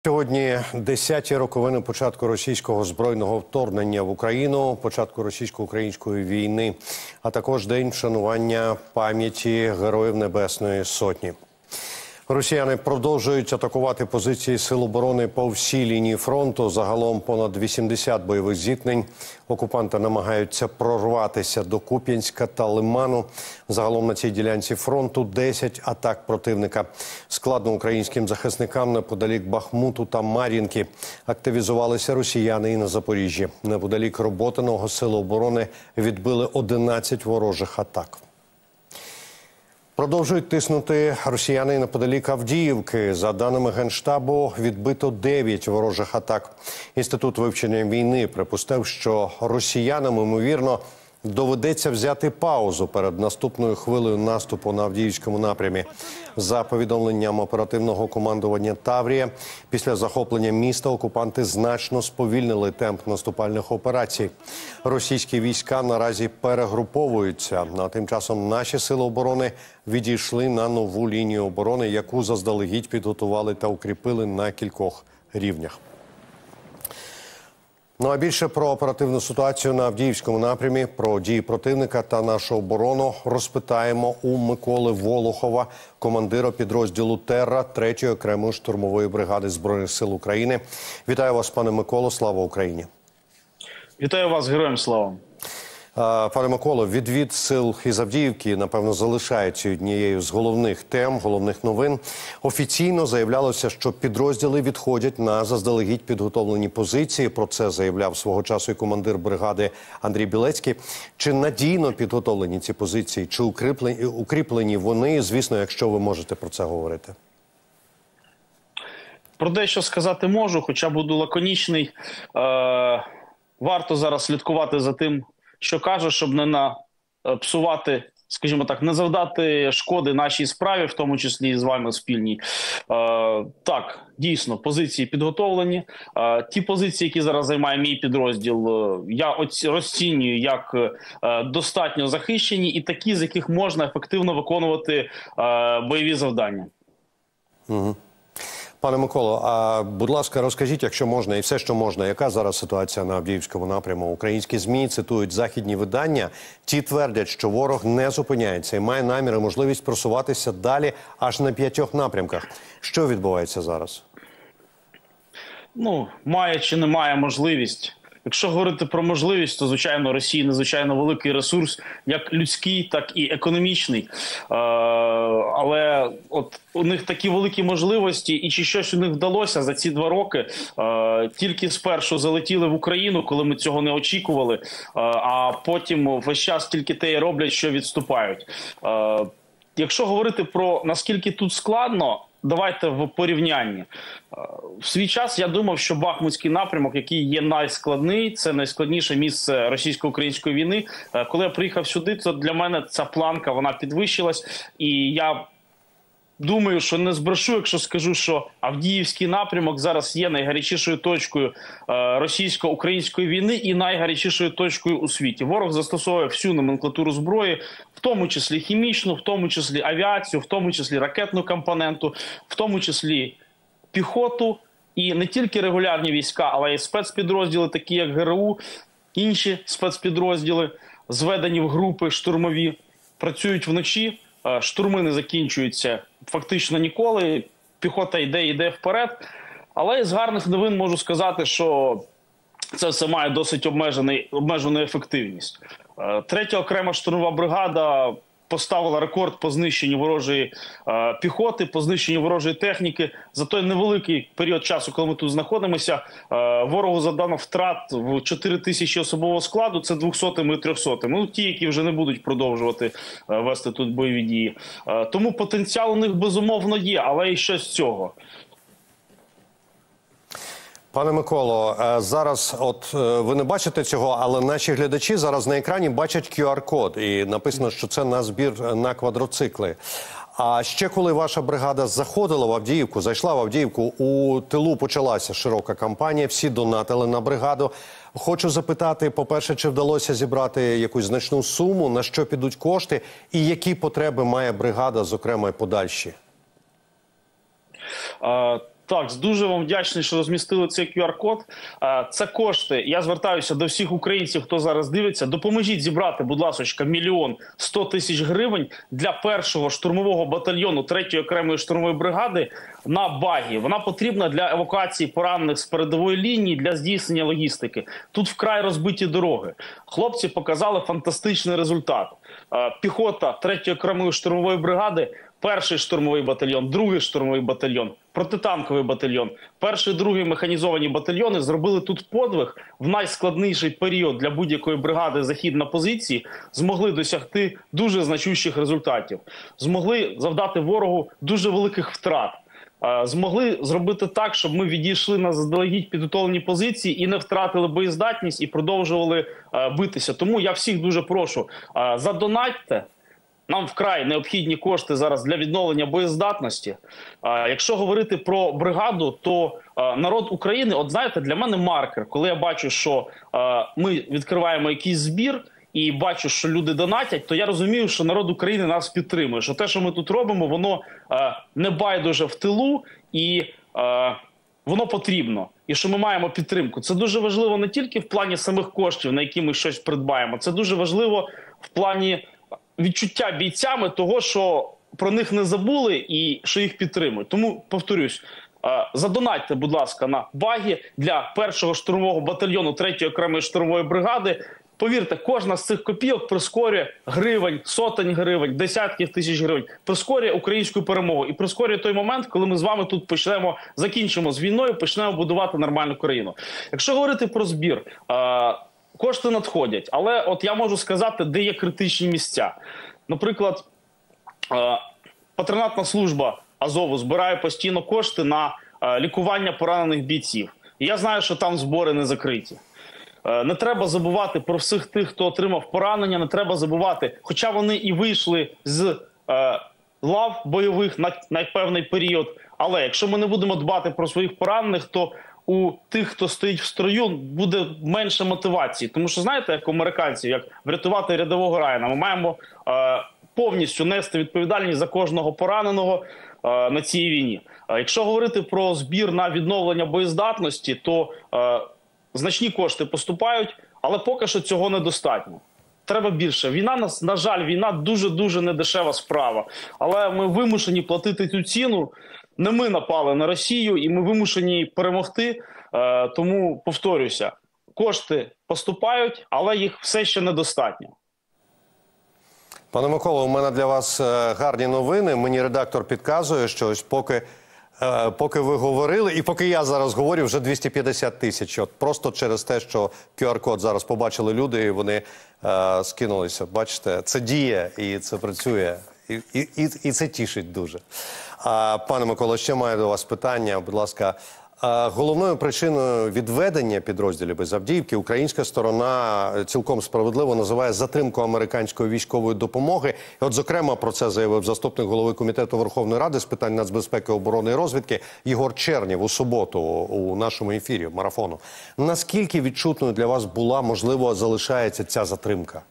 Сьогодні 10-ті роковини початку російського збройного вторгнення в Україну, початку російсько-української війни, а також день вшанування пам'яті Героїв Небесної Сотні. Росіяни продовжують атакувати позиції Сил оборони по всій лінії фронту. Загалом понад 80 бойових зіткнень. Окупанти намагаються прорватися до Куп'янська та Лиману. Загалом на цій ділянці фронту 10 атак противника. Складно українським захисникам неподалік Бахмуту та Мар'їнки. Активізувалися росіяни і на Запоріжжі. Неподалік Роботиного Сили оборони відбили 11 ворожих атак. Продовжують тиснути росіяни неподалік Авдіївки. За даними Генштабу, відбито 9 ворожих атак. Інститут вивчення війни припустив, що росіянам, ймовірно, доведеться взяти паузу перед наступною хвилею наступу на Авдіївському напрямі. За повідомленням оперативного командування «Таврія», після захоплення міста окупанти значно сповільнили темп наступальних операцій. Російські війська наразі перегруповуються, а тим часом наші сили оборони відійшли на нову лінію оборони, яку заздалегідь підготували та укріпили на кількох рівнях. Ну а більше про оперативну ситуацію на Авдіївському напрямі, про дії противника та нашу оборону розпитаємо у Миколи Волохова, командира підрозділу «Терра» 3-ї окремої штурмової бригади Збройних сил України. Вітаю вас, пане Миколо, слава Україні! Вітаю вас, героям слава! Пане Миколо, відвід сил із Авдіївки, напевно, залишається однією з головних тем, головних новин. Офіційно заявлялося, що підрозділи відходять на заздалегідь підготовлені позиції. Про це заявляв свого часу і командир бригади Андрій Білецький. Чи надійно підготовлені ці позиції, чи укріплені вони, звісно, якщо ви можете про це говорити? Про дещо сказати можу, хоча буду лаконічний. Варто зараз слідкувати за тим, що каже, щоб не псувати, скажімо так, не завдати шкоди нашій справі, в тому числі і з вами спільній. Так, дійсно, позиції підготовлені. Ті позиції, які зараз займає мій підрозділ, я розцінюю як достатньо захищені і такі, з яких можна ефективно виконувати бойові завдання. Угу. Пане Миколо, а будь ласка, розкажіть, якщо можна, і все, що можна, яка зараз ситуація на Авдіївському напряму? Українські ЗМІ цитують західні видання. Ті твердять, що ворог не зупиняється і має намір і можливість просуватися далі аж на 5 напрямках. Що відбувається зараз? Ну, має чи не має можливість. Якщо говорити про можливість, то, звичайно, Росії надзвичайно великий ресурс, як людський, так і економічний. Але от у них такі великі можливості, і чи щось у них вдалося за ці 2 роки, тільки спершу залетіли в Україну, коли ми цього не очікували, а потім весь час тільки те і роблять, що відступають. Якщо говорити про наскільки тут складно, давайте в порівнянні. В свій час я думав, що Бахмутський напрямок, який є найскладний, це найскладніше місце російсько-української війни. Коли я приїхав сюди, то для мене ця планка, вона підвищилась. І я думаю, що не збрешу, якщо скажу, що Авдіївський напрямок зараз є найгарячішою точкою російсько-української війни і найгарячішою точкою у світі. Ворог застосовує всю номенклатуру зброї, в тому числі хімічну, в тому числі авіацію, в тому числі ракетну компоненту, в тому числі піхоту. І не тільки регулярні війська, але й спецпідрозділи, такі як ГРУ, інші спецпідрозділи, зведені в групи штурмові, працюють вночі. Штурми не закінчуються фактично ніколи, піхота йде вперед. Але з гарних новин можу сказати, що це все має досить обмежену ефективність. 3-я окрема штурмова бригада поставила рекорд по знищенню ворожої піхоти, по знищенню ворожої техніки. За той невеликий період часу, коли ми тут знаходимося, ворогу завдано втрат в 4 тисячі особового складу, це 200-ми і 300-ми. Ну, ті, які вже не будуть продовжувати вести тут бойові дії. Тому потенціал у них безумовно є, але і що з цього? Пане Миколо, зараз от ви не бачите цього, але наші глядачі зараз на екрані бачать QR-код. І написано, що це на збір на квадроцикли. А ще коли ваша бригада заходила в Авдіївку, зайшла в Авдіївку, у тилу почалася широка кампанія, всі донатили на бригаду. Хочу запитати, по-перше, чи вдалося зібрати якусь значну суму, на що підуть кошти, і які потреби має бригада, зокрема, і подальші? Так, дуже вам вдячний, що розмістили цей QR-код. Це кошти. Я звертаюся до всіх українців, хто зараз дивиться. Допоможіть зібрати, будь ласка, 1 100 000 гривень для першого штурмового батальйону 3-ї окремої штурмової бригади на багі. Вона потрібна для евакуації поранених з передової лінії, для здійснення логістики. Тут вкрай розбиті дороги. Хлопці показали фантастичний результат. Піхота 3-ї окремої штурмової бригади, 1-й штурмовий батальйон, 2-й штурмовий батальйон, протитанковий батальйон, 1-й, 2-й механізовані батальйони зробили тут подвиг. В найскладніший період для будь-якої бригади захід на позиції змогли досягти дуже значущих результатів. Змогли завдати ворогу дуже великих втрат. Змогли зробити так, щоб ми відійшли на заздалегідь підготовлені позиції і не втратили боєздатність і продовжували битися. Тому я всіх дуже прошу, задонатьте. Нам вкрай необхідні кошти зараз для відновлення боєздатності. Якщо говорити про бригаду, то народ України, от знаєте, для мене маркер, коли я бачу, що ми відкриваємо якийсь збір і бачу, що люди донатять, то я розумію, що народ України нас підтримує, що те, що ми тут робимо, воно не байдуже в тилу і воно потрібно. І що ми маємо підтримку. Це дуже важливо не тільки в плані самих коштів, на які ми щось придбаємо, це дуже важливо в плані відчуття бійцями того, що про них не забули і що їх підтримують. Тому, повторюсь, задонатьте, будь ласка, на багі для 1-го штурмового батальйону 3-ї окремої штурмової бригади. Повірте, кожна з цих копійок прискорює гривень, сотень гривень, десятків тисяч гривень, прискорює українську перемогу і прискорює той момент, коли ми з вами тут закінчимо з війною, почнемо будувати нормальну країну. Якщо говорити про збір, кошти надходять, але от я можу сказати, де є критичні місця. Наприклад, патронатна служба Азову збирає постійно кошти на лікування поранених бійців. І я знаю, що там збори не закриті. Не треба забувати про всіх тих, хто отримав поранення, не треба забувати, хоча вони і вийшли з лав бойових на певний період, але якщо ми не будемо дбати про своїх поранених, то у тих, хто стоїть в строю, буде менше мотивації. Тому що, знаєте, як у американців, як врятувати рядового Райана, ми маємо повністю нести відповідальність за кожного пораненого на цій війні. Якщо говорити про збір на відновлення боєздатності, то значні кошти поступають, але поки що цього недостатньо. Треба більше. Війна, на жаль, війна дуже-дуже недешева справа. Але ми вимушені платити цю ціну. Не ми напали на Росію, і ми вимушені перемогти. Тому, повторюся, кошти поступають, але їх все ще недостатньо. Пане Миколо, у мене для вас гарні новини. Мені редактор підказує, що ось поки ви говорили, і поки я зараз говорю, вже 250 тисяч. От просто через те, що QR-код зараз побачили люди, і вони скинулися. Бачите, це діє і це працює. І це тішить дуже. Пане Миколо, ще маю до вас питання. Будь ласка, головною причиною відведення підрозділів із Авдіївки українська сторона цілком справедливо називає затримку американської військової допомоги. І от, зокрема, про це заявив заступник голови Комітету Верховної Ради з питань нацбезпеки, оборони і розвідки Єгор Чернєв у суботу у нашому ефірі марафону. Наскільки відчутною для вас була, можливо, залишається ця затримка?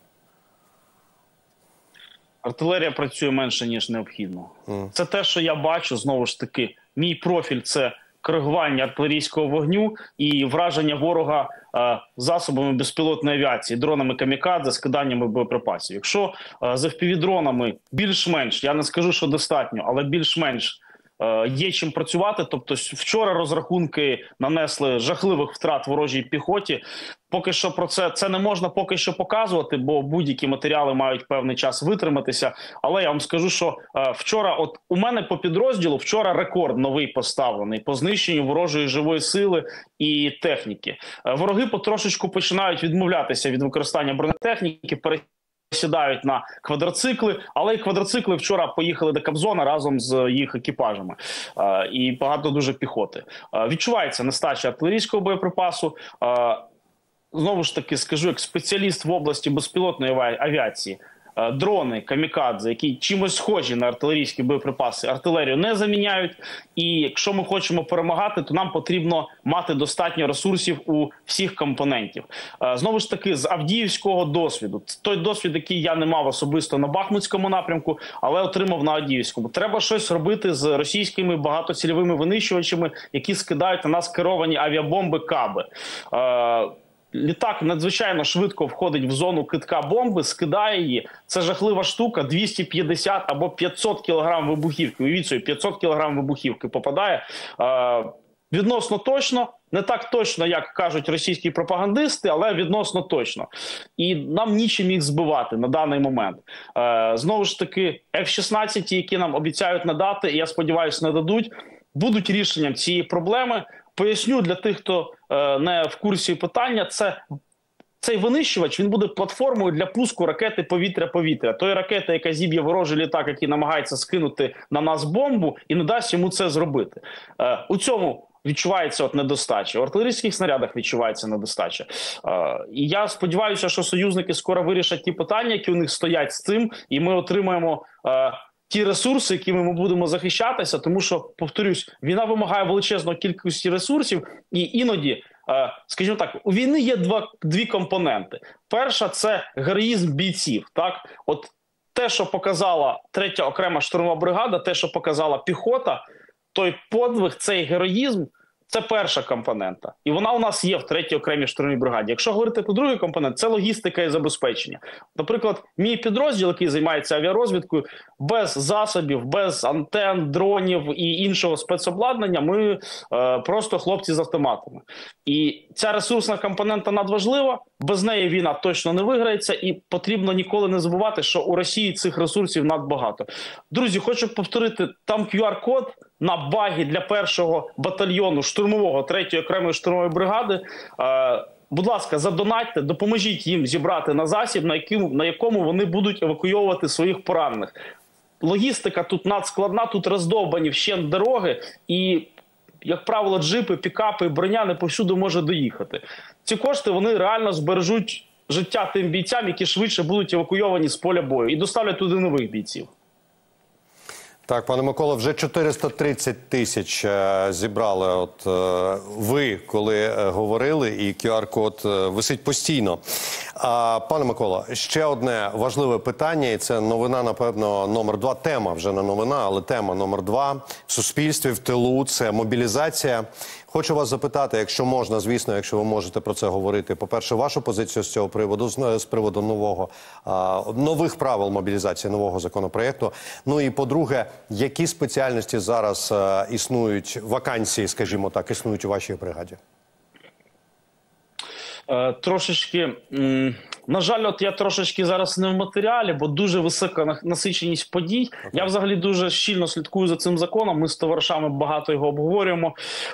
Артилерія працює менше, ніж необхідно. Це те, що я бачу, знову ж таки, мій профіль – це коригування артилерійського вогню і враження ворога засобами безпілотної авіації, дронами камікадзе, скиданнями боєприпасів. Якщо з FPV-дронами більш-менш, я не скажу, що достатньо, але більш-менш є чим працювати, тобто вчора розрахунки нанесли жахливих втрат ворожій піхоті. Поки що про це не можна поки що показувати, бо будь-які матеріали мають певний час витриматися. Але я вам скажу, що вчора, от у мене по підрозділу, вчора рекорд новий поставлений по знищенню ворожої живої сили і техніки. Вороги потрошечку починають відмовлятися від використання бронетехніки, сідають на квадроцикли, але і квадроцикли вчора поїхали до Кобзона разом з їх екіпажами. І багато дуже піхоти. Відчувається нестача артилерійського боєприпасу. Знову ж таки, скажу, як спеціаліст в області безпілотної авіації, дрони камікадзе, які чимось схожі на артилерійські боєприпаси, артилерію не заміняють. І якщо ми хочемо перемагати, то нам потрібно мати достатньо ресурсів у всіх компонентів. Знову ж таки, з Авдіївського досвіду. Той досвід, який я не мав особисто на Бахмутському напрямку, але отримав на Авдіївському. Треба щось робити з російськими багатоцільовими винищувачами, які скидають на нас керовані авіабомби «Каби». Літак надзвичайно швидко входить в зону кидка бомби, скидає її. Це жахлива штука, 250 або 500 кілограм вибухівки. Уявіть собі, 500 кілограм вибухівки попадає. Відносно точно, не так точно, як кажуть російські пропагандисти, але відносно точно. І нам нічим їх збивати на даний момент. Знову ж таки, F-16, які нам обіцяють надати, і я сподіваюся, нададуть, будуть рішенням цієї проблеми. Поясню для тих, хто не в курсі питання, цей винищувач, він буде платформою для пуску ракети повітря-повітря. Тої ракети, яка зіб'є ворожий літак, який намагається скинути на нас бомбу, і не дасть йому це зробити. У цьому відчувається недостача. В артилерійських снарядах відчувається недостача. І я сподіваюся, що союзники скоро вирішать ті питання, які у них стоять з цим, і ми отримаємо ті ресурси, якими ми будемо захищатися, тому що, повторюсь, війна вимагає величезної кількості ресурсів, і іноді, скажімо так, у війни є дві компоненти. Перша – це героїзм бійців. Так? От те, що показала 3-я окрема штурмова бригада, те, що показала піхота, той подвиг, цей героїзм – це перша компонента. І вона у нас є в 3-й окремій штурмовій бригаді. Якщо говорити про другий компонент, це логістика і забезпечення. Наприклад, мій підрозділ, який займається авіарозвідкою, без засобів, без антен, дронів і іншого спецобладнання, ми просто хлопці з автоматами. І ця ресурсна компонента надважлива, без неї війна точно не виграється, і потрібно ніколи не забувати, що у Росії цих ресурсів надбагато. Друзі, хочу повторити, там QR-код на багі для 1-го батальйону штурмового 3-ї окремої штурмової бригади. Будь ласка, задонатьте, допоможіть їм зібрати на засіб, на якому вони будуть евакуйовувати своїх поранених. Логістика тут надскладна, тут роздовбані вщент дороги і, як правило, джипи, пікапи, броня не повсюди може доїхати. Ці кошти, вони реально збережуть життя тим бійцям, які швидше будуть евакуйовані з поля бою і доставлять туди нових бійців. Так, пане Микола, вже 430 тисяч зібрали. От ви, коли говорили, і QR-код висить постійно. Пане Микола, ще одне важливе питання, і це новина, напевно, номер 2. Тема вже не новина, але тема номер 2. В суспільстві, в тилу – це мобілізація. Хочу вас запитати, якщо можна, звісно, якщо ви можете про це говорити. По-перше, вашу позицію з цього приводу, з приводу нових правил мобілізації, нового законопроєкту. Ну і по-друге, які спеціальності зараз існують, вакансії, скажімо так, існують у вашій бригаді? Трошечки, на жаль, от я трошечки зараз не в матеріалі, бо дуже висока насиченість подій. Я взагалі дуже щільно слідкую за цим законом, ми з товаришами багато його обговорюємо.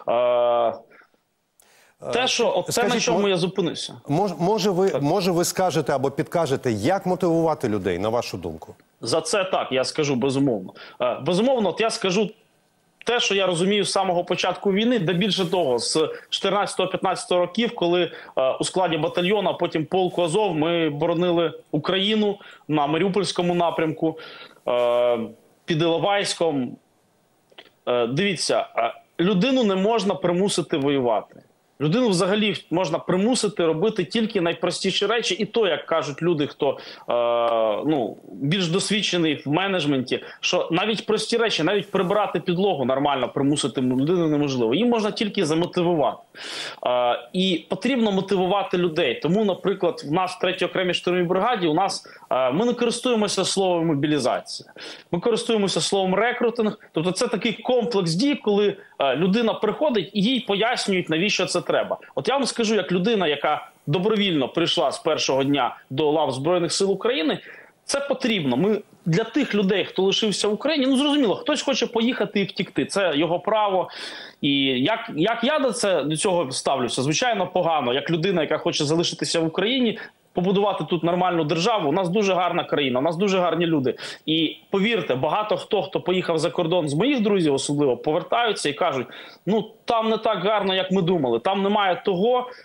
Це на чому я зупинився. Може ви скажете або підкажете, як мотивувати людей, на вашу думку? За це так, я скажу безумовно. Безумовно, от я скажу те, що я розумію з самого початку війни, де більше того, з 14-15 років, коли у складі батальйону, а потім полку Азов, ми боронили Україну на Маріупольському напрямку, під Іловайськом. Дивіться, людину не можна примусити воювати. Людину взагалі можна примусити робити тільки найпростіші речі. І то, як кажуть люди, хто більш досвідчений в менеджменті, що навіть прості речі, навіть прибирати підлогу нормально примусити людину неможливо. Їм можна тільки замотивувати. І потрібно мотивувати людей. Тому, наприклад, в нас в 3-й окремій штурмовій бригаді ми не користуємося словом мобілізація. Ми користуємося словом рекрутинг. Тобто це такий комплекс дій, коли людина приходить і їй пояснюють, навіщо це треба. От я вам скажу, як людина, яка добровільно прийшла з першого дня до лав Збройних сил України, це потрібно. Для тих людей, хто лишився в Україні, зрозуміло, хтось хоче поїхати і втікти. Це його право. І як я до цього ставлюся? Звичайно, погано. Як людина, яка хоче залишитися в Україні, побудувати тут нормальну державу. У нас дуже гарна країна, у нас дуже гарні люди. І повірте, багато хто поїхав за кордон, з моїх друзів особливо, повертаються і кажуть, там не так гарно, як ми думали. Там немає того,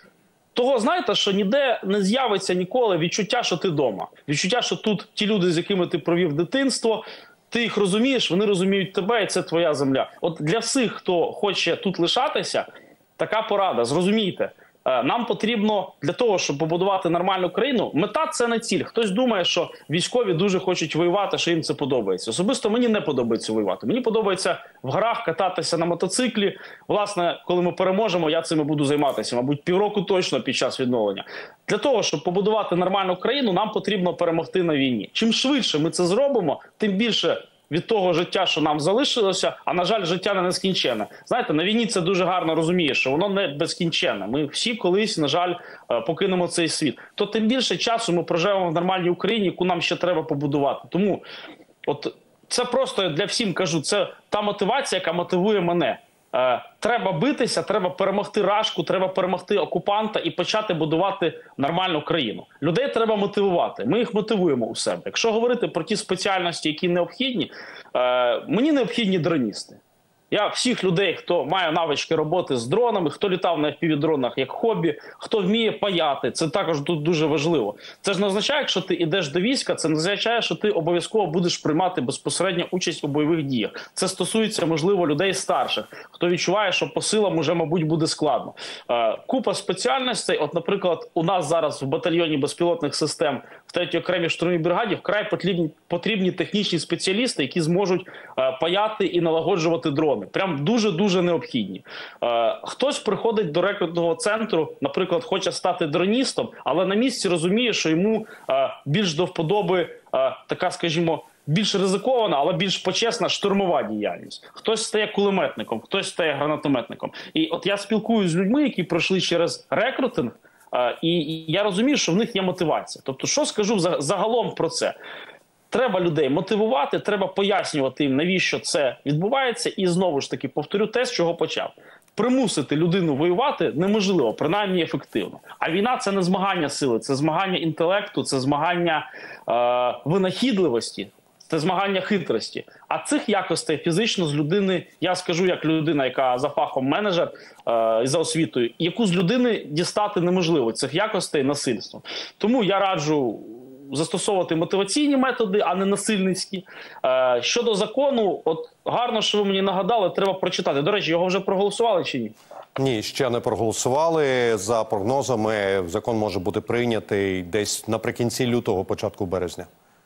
того, знаєте, що ніде не з'явиться ніколи відчуття, що ти вдома. Відчуття, що тут ті люди, з якими ти провів дитинство, ти їх розумієш, вони розуміють тебе, і це твоя земля. От для всіх, хто хоче тут лишатися, така порада. Зрозумійте, нам потрібно для того, щоб побудувати нормальну країну, мета – це не ціль. Хтось думає, що військові дуже хочуть воювати, що їм це подобається. Особисто мені не подобається воювати. Мені подобається в горах кататися на мотоциклі. Власне, коли ми переможемо, я цим і буду займатися. Мабуть, півроку точно під час відновлення. Для того, щоб побудувати нормальну країну, нам потрібно перемогти на війні. Чим швидше ми це зробимо, тим більше від того життя, що нам залишилося, а, на жаль, життя не нескінченне. Знаєте, на війні це дуже гарно розуміє, що воно не безкінченне. Ми всі колись, на жаль, покинемо цей світ. То тим більше часу ми проживемо в нормальній Україні, яку нам ще треба побудувати. Тому от це просто, для всім кажу, це та мотивація, яка мотивує мене. Треба битися, треба перемогти Рашку, треба перемогти окупанта і почати будувати нормальну країну. Людей треба мотивувати. Ми їх мотивуємо у себе. Якщо говорити про ті спеціальності, які необхідні, мені необхідні дроністи. Я всіх людей, хто має навички роботи з дронами, хто літав на FPV-дронах як хобі, хто вміє паяти, це також тут дуже важливо. Це ж не означає, якщо ти йдеш до війська, це не означає, що ти обов'язково будеш приймати безпосередньо участь у бойових діях. Це стосується, можливо, людей старших, хто відчуває, що по силам уже, мабуть, буде складно. Купа спеціальностей, от, наприклад, у нас зараз в батальйоні безпілотних систем в 3-й окремій штурмовій бригаді вкрай потрібні технічні спеціалісти, які зможуть паяти і налагоджувати дрони. Прям дуже-дуже необхідні. Хтось приходить до рекрутного центру, наприклад, хоче стати дроністом, але на місці розуміє, що йому більш до вподоби така, скажімо, більш ризикована, але більш почесна штурмова діяльність. Хтось стає кулеметником, хтось стає гранатометником. І от я спілкуюся з людьми, які пройшли через рекрутинг, і я розумію, що в них є мотивація. Тобто, що скажу загалом про це? Треба людей мотивувати, треба пояснювати їм, навіщо це відбувається. І знову ж таки, повторю те, з чого почав. Примусити людину воювати неможливо, принаймні ефективно. А війна – це не змагання сили, це змагання інтелекту, це змагання винахідливості, це змагання хитрості. А цих якостей фізично з людини, я скажу як людина, яка за фахом менеджер і за освітою, яку з людини дістати неможливо, цих якостей насильством. Тому я раджу застосовувати мотиваційні методи, а не насильницькі. Щодо закону, от гарно, що ви мені нагадали, треба прочитати. До речі, його вже проголосували чи ні? Ні, ще не проголосували. За прогнозами, закон може бути прийнятий десь наприкінці лютого, початку березня.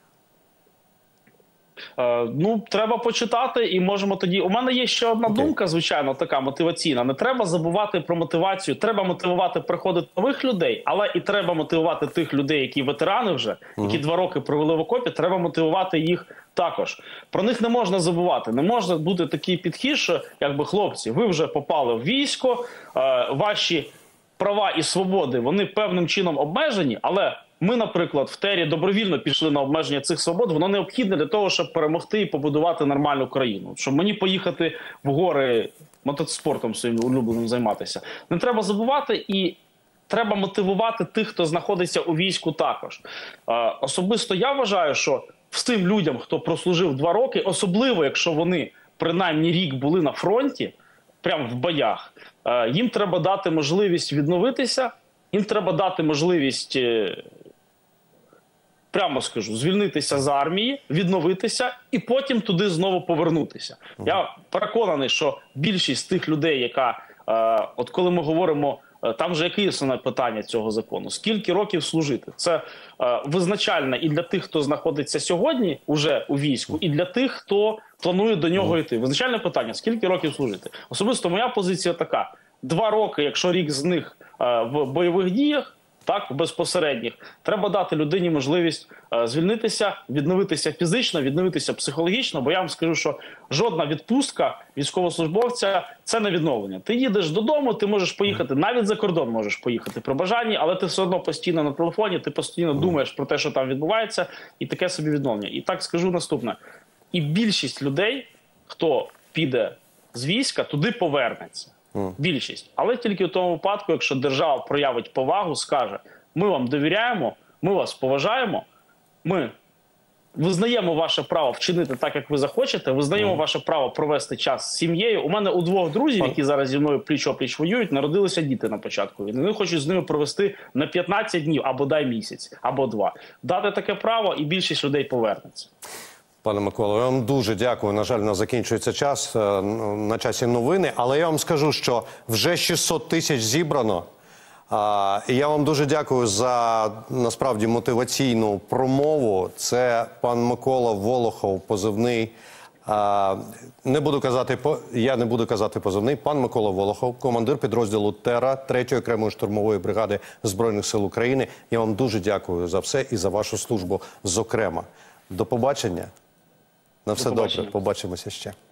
Ну, треба почитати і можемо тоді... У мене є ще одна думка, звичайно, така мотиваційна. Не треба забувати про мотивацію. Треба мотивувати приходити нових людей, але і треба мотивувати тих людей, які ветерани вже, які 2 роки провели в окопі, треба мотивувати їх також. Про них не можна забувати. Не може бути такий підхід, що, якби, хлопці, ви вже попали в військо, ваші права і свободи, вони певним чином обмежені, але ми, наприклад, в ТЕРі добровільно пішли на обмеження цих свобод, воно необхідне для того, щоб перемогти і побудувати нормальну країну. Щоб мені поїхати в гори мотоспортом своїм улюбленим займатися. Не треба забувати і треба мотивувати тих, хто знаходиться у війську також. Особисто я вважаю, що з тим людям, хто прослужив 2 роки, особливо, якщо вони принаймні рік були на фронті, прямо в боях, їм треба дати можливість відновитися, їм треба дати можливість, прямо скажу, звільнитися з армії, відновитися і потім туди знову повернутися. Я переконаний, що більшість тих людей, яка, от коли ми говоримо, там же яке основне питання цього закону? Скільки років служити? Це визначальне і для тих, хто знаходиться сьогодні уже у війську, і для тих, хто планує до нього йти. Визначальне питання – скільки років служити? Особисто моя позиція така. 2 роки, якщо рік з них в бойових діях, так, безпосередніх, треба дати людині можливість звільнитися, відновитися фізично, відновитися психологічно, бо я вам скажу, що жодна відпустка військовослужбовця – це не відновлення. Ти їдеш додому, ти можеш поїхати, навіть за кордон можеш поїхати при бажанні, але ти все одно постійно на телефоні, ти постійно думаєш про те, що там відбувається, і таке собі відновлення. І так скажу наступне. І більшість людей, хто піде з війська, туди повернеться. Більшість. Але тільки в тому випадку, якщо держава проявить повагу, скаже, ми вам довіряємо, ми вас поважаємо, ми визнаємо ваше право вчинити так, як ви захочете, визнаємо ваше право провести час з сім'єю. У мене у двох друзів, які зараз зі мною пліч-опліч воюють, народилися діти на початку війни. Вони хочуть з ними провести на 15 днів, або дай місяць, або 2. Дати таке право, і більшість людей повернеться. Пане Миколо, я вам дуже дякую. На жаль, у нас закінчується час, на часі новини. Але я вам скажу, що вже 600 тисяч зібрано. І я вам дуже дякую за, насправді, мотиваційну промову. Це пан Микола Волохов, позивний. Я не буду казати позивний. Пан Микола Волохов, командир підрозділу «Тера» 3-ї окремої штурмової бригади Збройних сил України. Я вам дуже дякую за все і за вашу службу, зокрема. До побачення. На все добре. Побачимося ще.